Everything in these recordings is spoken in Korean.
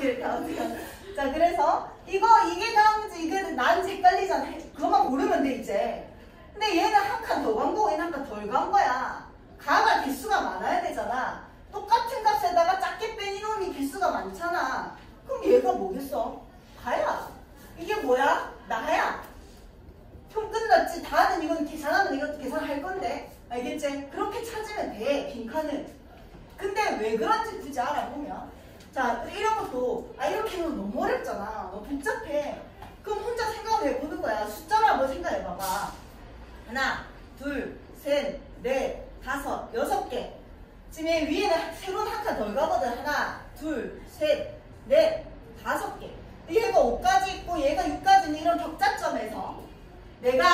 자, 그래서 이게 다음인지 이게 나는지 헷갈리잖아. 그것만 고르면 돼, 이제. 근데 얘는 한 칸 더 간 거고 얘는 한 칸 덜 간 거야. 가가 개수가 많아야 되잖아. 똑같은 값에다가 작게 뺀 이놈이 개수가 많잖아. 그럼 얘가 뭐겠어? 가야. 이게 뭐야? 나야. 그럼 끝났지. 다는 이건 계산하면 이것도 계산할 건데. 알겠지? 그렇게 찾으면 돼, 빈칸은. 근데 왜 그런지 굳이 알아보면. 자, 이런 것도, 이렇게 하면 너무 어렵잖아. 너무 복잡해. 그럼 혼자 생각을 해보는 거야. 숫자로 한번 생각해봐봐. 하나, 둘, 셋, 넷, 다섯, 6개. 지금 얘 위에는 새로운 한 칸 덜 가거든. 하나, 둘, 셋, 넷, 5개. 얘가 5까지 있고 얘가 6까지 있는 이런 격자점에서 내가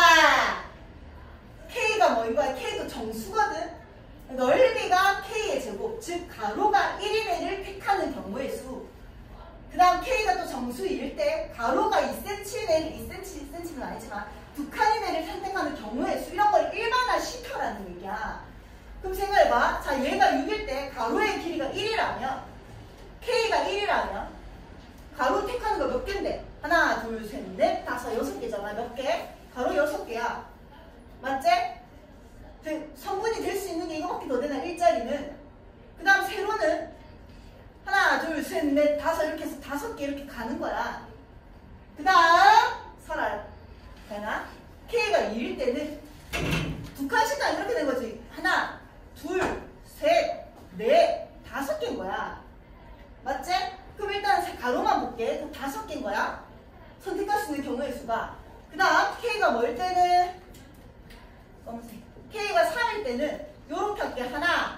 K가 뭐인 거야? K도 정수거든? 넓이가 K의 제곱, 즉 가로가 1인 애를 택하는 경우의 수. 그 다음 K가 또 정수일 때 가로가 2cm인 애를 2cm는 아니지만 2칸인 애를 선택하는 경우의 수. 이런 걸 일반화 시켜라는 얘기야. 그럼 생각해봐. 자, 얘가 6일 때 가로의 길이가 1이라면 K가 1이라면 가로 택하는 거 몇 개인데? 하나, 둘, 셋, 넷, 다섯, 6개잖아. 몇 개? 가로 6개야. 맞지? 성분이 될 수 있는 게 이거밖에 더 되나? 일자리는. 그 다음 세로는 하나, 둘, 셋, 넷, 다섯 이렇게 해서 5개 이렇게 가는 거야. 그 다음 설알. 되나? K가 2일 때는 2칸씩 이렇게 된 거지. 하나, 둘, 셋, 넷, 5개인 거야. 맞지? 그럼 일단 가로만 볼게. 그럼 5개인 거야. 선택할 수 있는 경우의 수가. 그 다음 K가 뭐일 때는 검은색. K가 3일 때는 요렇게 할게. 하나,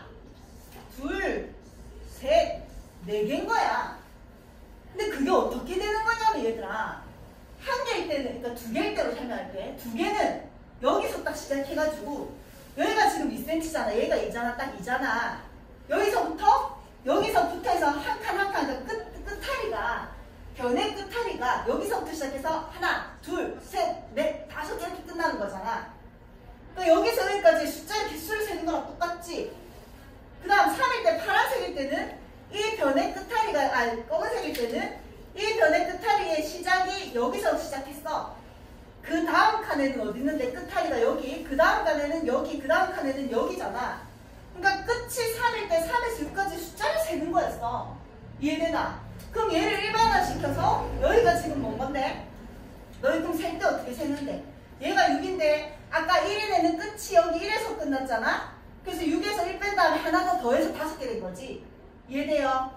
둘, 셋, 4개인 거야. 근데 그게 어떻게 되는 거냐면 얘들아, 1개일 때는, 그러니까 2개일 때로 설명할게. 2개는 여기서 딱 시작해가지고 여기가 지금 2cm잖아. 얘가 2잖아. 딱 2잖아. 여기서부터 해서 한 칸 한 칸, 끝타리가, 변의 끝타리가 여기서부터 시작해서 하나, 둘, 셋, 넷, 5개 이렇게 끝나는 거잖아. 그러니까 여기서 여기까지 숫자의 개수를 세는 거랑 똑같지. 그 다음 3일 때, 파란색일 때는 이 변의 끝타리가, 검은색일 때는 이 변의 끝타리의 시작이 여기서 시작했어. 그 다음 칸에는 어디 있는데? 끝타리가 여기, 그 다음 칸에는 여기, 그 다음 칸에는 여기잖아. 그러니까 끝이 3일 때 3에서 6까지 숫자를 세는 거였어. 이해되나? 그럼 얘를 일반화시켜서 여기가 지금 뭔 건데? 너희 그럼 셀 때 어떻게 세는데? 얘가 6인데 아까 1인에는 끝이 여기 1에서 끝났잖아? 그래서 6에서 1 뺀 다음에 하나 더 더해서 5개 된 거지. 이해돼요?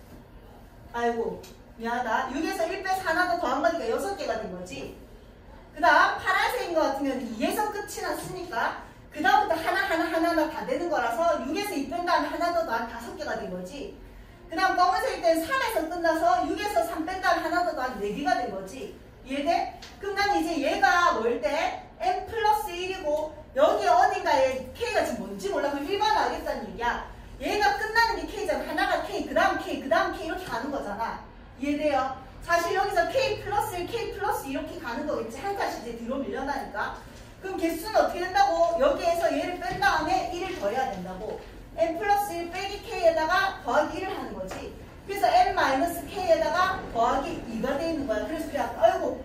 아이고 미안하다. 6에서 1 빼서 하나 더 더한 거니까 6개가 된 거지. 그 다음 파란색인 것 같은 경우는 2에서 끝이 났으니까 그 다음부터 하나 다 되는 거라서 6에서 2 뺀 다음에 하나 더 더한 5개가 된 거지. 그 다음 검은색일 때는 3에서 끝나서 6에서 3 뺀 다음에 하나 더 더한 4개가 된 거지. 이해돼? 그럼 난 이제 얘가 뭘 때? n 플러스 1이고 여기 어딘가에 K가 지금 뭔지 몰라. 그럼 일반화하겠다는 얘기야. 얘가 끝나는 게 K잖아. 하나가 K, 그 다음 K, 그 다음 K 이렇게 가는 거잖아. 이해돼요? 사실 여기서 K 플러스 1, K 플러스 이렇게 가는 거겠지. 한 칸씩 이제 뒤로 밀려나니까. 그럼 개수는 어떻게 된다고? 여기에서 얘를 뺀 다음에 1을 더해야 된다고. n 플러스 1 빼기 K에다가 더하기 1을 하는 거지. 그래서 n 마이너스 K에다가 더하기 2가 돼 있는 거야. 그래서 그래, 아이고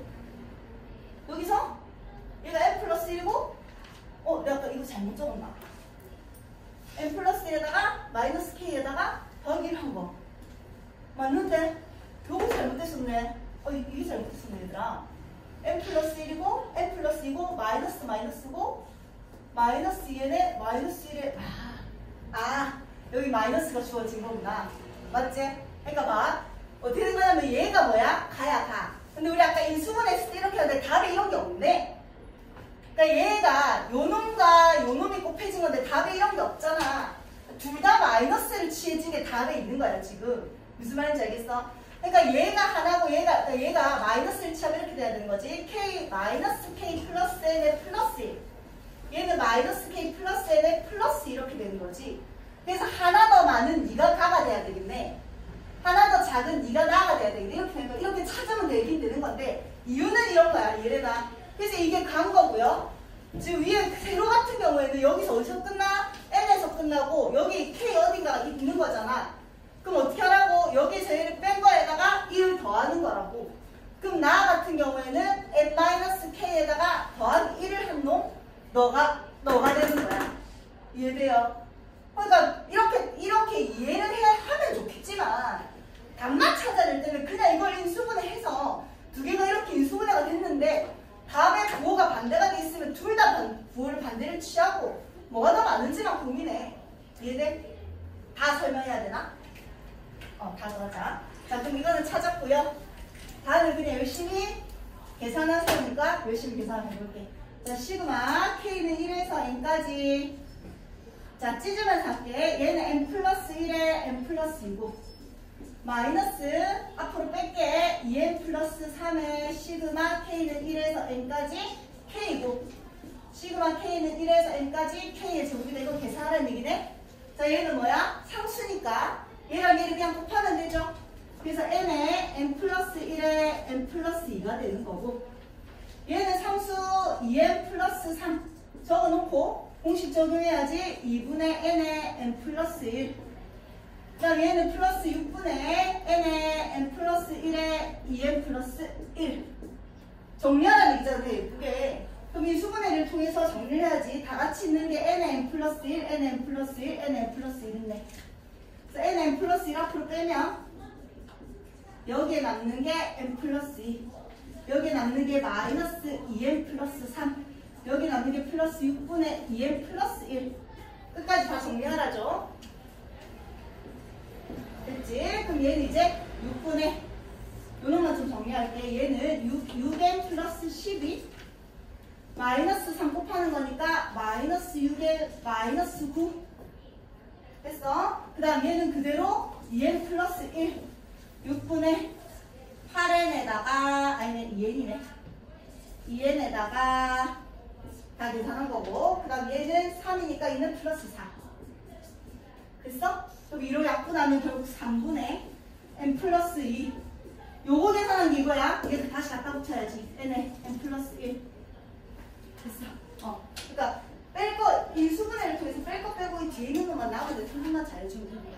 여기서 얘가 n 플러스 1이고 내가 아까 이거 잘못 적었나? n 플러스 1에다가 마이너스 K에다가 더하기 1 한 거 맞는데? 요거 잘못됐었네. 이게 잘못됐었네 얘들아. n 플러스 1이고 n 플러스 2고 마이너스고 마이너스 2에 마이너스 1에 여기 마이너스가 주어진 거구나. 맞지? 그러니까 봐. 어떻게 된 거냐면 얘가 뭐야? 가야 가. 근데 우리 아까 인수분했을 때 이렇게 하는데 답에 이런 게 없네. 그러니까 얘가 요놈과 요놈이 곱해진 건데 답에 이런 게 없잖아. 둘 다 마이너스를 취해진 게 답에 있는 거야 지금. 무슨 말인지 알겠어? 그러니까 얘가 하나고 얘가 마이너스를 취하면 이렇게 돼야 되는 거지. K 마이너스 K 플러스 N의 플러스 1. 얘는 마이너스 K 플러스 N의 플러스 이렇게 되는 거지. 그래서 하나 더 많은 네가 가가 돼야 되겠네. 하나 더 작은 네가 나가 돼야 되겠네. 이렇게 되는 거. 이렇게 찾으면 되긴 되는 건데 이유는 이런 거야. 얘네가. 그래서 이게 간 거고요. 지금 위에 세로 같은 경우에는 여기서 어디서 끝나? N에서 끝나고 여기 K 어딘가가 있는 거잖아. 그럼 어떻게 하라고? 여기서 얘를 뺀 거에다가 너가 되는 거야. 이해돼요? 그러니까 이렇게 이해를 하면 좋겠지만 답만 찾아낼 때는 그냥 이걸 인수분해해서 두 개가 이렇게 인수분해가 됐는데 다음에 부호가 반대가 돼 있으면 둘 다 부호를 반대를 취하고 뭐가 더 많은지만 고민해. 이해돼? 다 설명해야 되나? 다 들어가자. 자, 그럼 이거는 찾았고요. 다음은 그냥 열심히 계산하니까 열심히 계산해볼게. 자, 시그마 K는 1에서 N까지. 자, 찢으면서 할게. 얘는 N 플러스 1에 N 플러스 2고 마이너스 앞으로 뺄게. 2N 플러스 3에 시그마 K는 1에서 N까지 K고 시그마 K는 1에서 N까지 K의 제곱이 되고 계산하라는 얘기네. 자, 얘는 뭐야? 상수니까 얘랑 얘를 그냥 곱하면 되죠. 그래서 N에 N 플러스 1에 N 플러스 2가 되는 거고 얘는 상수 2N 플러스 3 적어놓고 공식 적용해야지. 2분의 N에 N 플러스 1 그 다음 얘는 플러스 6분의 N에 N 플러스 1에 2N 플러스 1 정리하라는 얘기잖아. 예쁘게. 그럼 이 수분해를 통해서 정리를 해야지. 다 같이 있는 게 N에 N 플러스 1, N에 N 플러스 1, N에 N 플러스 1인데 그래서 N에 N 플러스 1 앞으로 빼면 여기에 남는 게 N 플러스 2 여기에 남는 게 마이너스 2N 플러스 3 여기 남는 게 플러스 6분의 2N 플러스 1 끝까지 다 정리하라죠. 됐지? 그럼 얘는 이제 6분의 요놈만 좀 정리할게. 얘는 6N 플러스 12 마이너스 3 곱하는 거니까 마이너스 6에 마이너스 9 됐어? 그 다음 얘는 그대로 2N 플러스 1 6분의 8N에다가 아니면 2N이네 2N에다가 다 계산한 거고 그 다음 얘는 3이니까 얘는 플러스 4 됐어? 그럼 위로 약분하면 결국 3분의 N 플러스 2 요거 계산한 게 이거야. 얘를 다시 갖다 붙여야지. N에 N 플러스 1 됐어. 그러니까 뺄 거 이 수분해를 통해서 뺄 거 빼고 이 뒤에 있는 것만 나오는데 손만 잘해주면 돼.